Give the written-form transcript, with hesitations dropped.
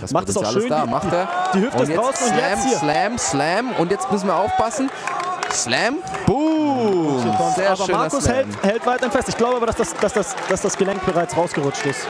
Das macht es auch Potenzial schön. ist da, macht er. Die Hüfte ist draußen und jetzt hier. Slam. Und jetzt müssen wir aufpassen. Slam. Boom. Sehr aber schöner Markus Slam. hält weiterhin fest. Ich glaube aber, dass das Gelenk bereits rausgerutscht ist.